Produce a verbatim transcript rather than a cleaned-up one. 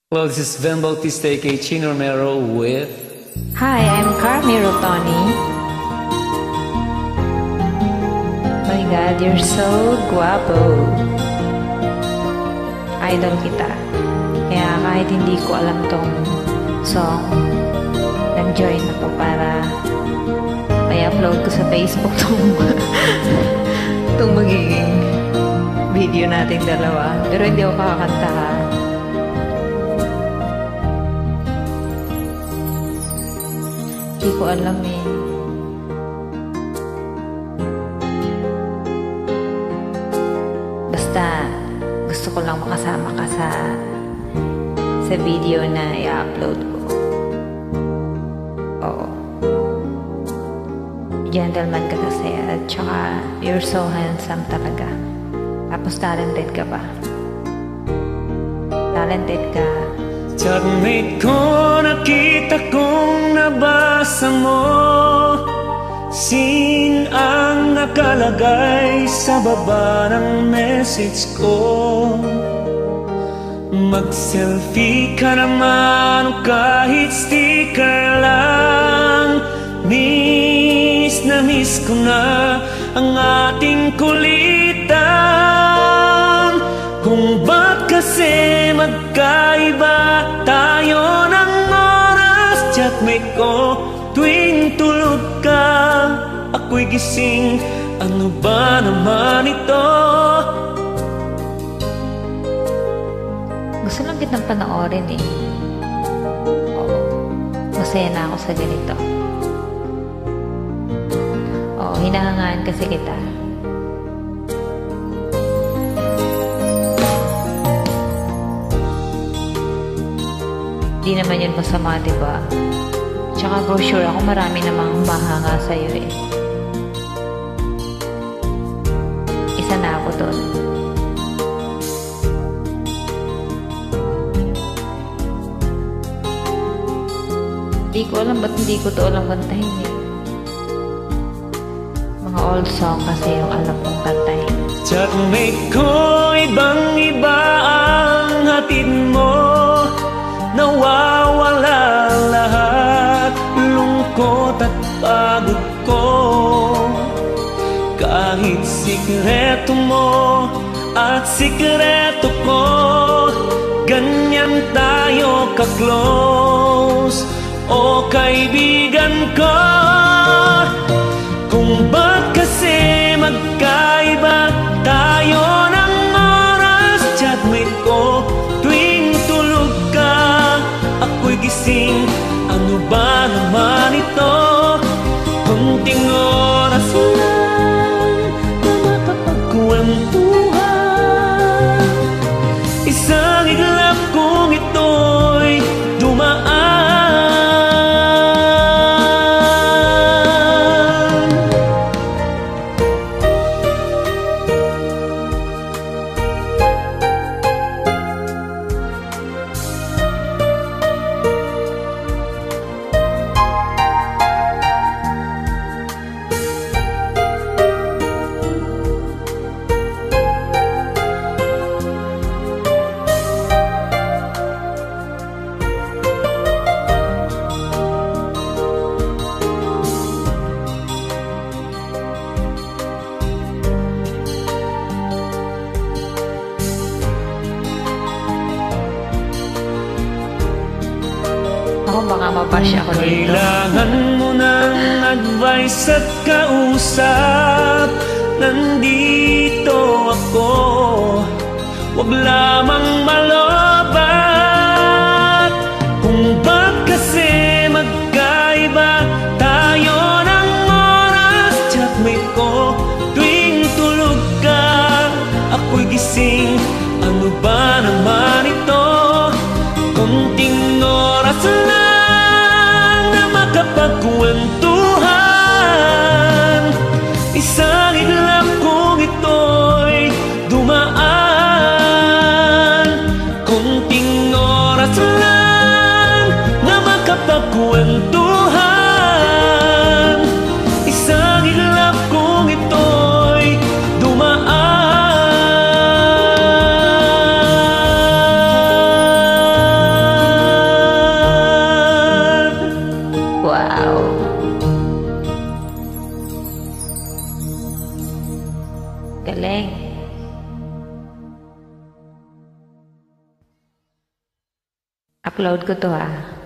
Hello, this is Ben Bautista, aka Chino Romero with... Hi, I'm Carmi Rotoni. My God, you're so guwapo. Idol kita. Kaya kahit hindi ko alam tong song, nag-join ako para may upload ko sa Facebook tong, tong magiging video nating dalawa. Pero hindi ako kakanta ha. Hindi ko alam eh. Basta gusto ko lang makasama ka sa sa video na i-upload ko. Oo. Gentleman ka kasi at saka you're so handsome talaga. Tapos talented ka pa. Talented ka. Chatmate ko, nakita kong nabasa mo. Sin ang nakalagay sa baba ng message ko. Mag-selfie ka naman o kahit sticker lang. Miss na miss ko na ang ating kulitan. Kung ba't kasi magkaiba tayo ng oras. Chatmate ko, tuwing tulog ka, ako'y gising. Ano ba naman ito? Gusto lang kitang panoorin eh. Oo. Masaya na ako sa ganito. Oo, hinahangaan kasi kita. Hindi naman yun masama, diba? Tsaka for sure ako marami namang humahanga sa'yo eh. Isa na ako doon. Hindi ko alam ba't hindi ko to alam kantahin eh. Mga old song kasi yung alam kong kantahin. Chatmate ko, ibang iba ang hatid mo. Nawawala lahat, lungkot at pagod ko. Kahit sikreto mo at sikreto ko, ganyan tayo ka-close, o kaibigan ko. Kung ba't kasi magkaiba tayo ng oras. Chatmate ko, tuwing tulog ka, ako'y gising. Ano ba naman ito? Kunting oras lang na makapagkwentuhan. Isang iglap kung ito'y dumaan. Ako baka mabash ako dito. Kailangan mo ng advice at kausap, nandito ako. Huwag lamang malobat. Kung ba't kasi magkaiba tayo ng oras. Chatmate ko, tuwing tulog ka, ako'y gising. Ano ba naman ito? Kunting oras lang na makapagkwentuhan. Isang iglap kung ito'y dumaan. Wow! Galing. Upload ko to ah.